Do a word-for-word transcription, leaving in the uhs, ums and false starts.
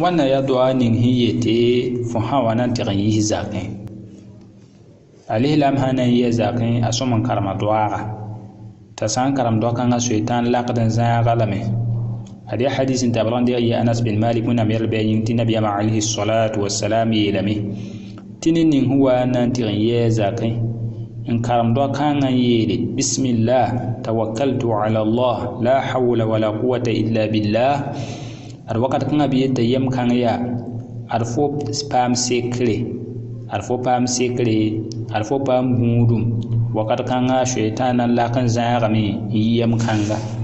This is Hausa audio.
wannan ya doa ning hiyete fo hawana tiran yi zakin alih lam hanan yi zakin asoman karma doaga ta san karam dokan ga shaytan laqdan za galame hadi hadith tabran di ya Anas bin Malik mun amir bayin ti nabiy ma alayhi salatu wassalam yelami tinin ning huwa nan tiran yi zakin in karam dokan ga yele bismillah tawakkaltu ala Allah la hawla wala quwwata illa billah ar wakat kan biye tayyam kan ya arfo spam sekre arfo pam sekre arfo pam gudum wakat kan shaytanan la kan zaagami yam kanga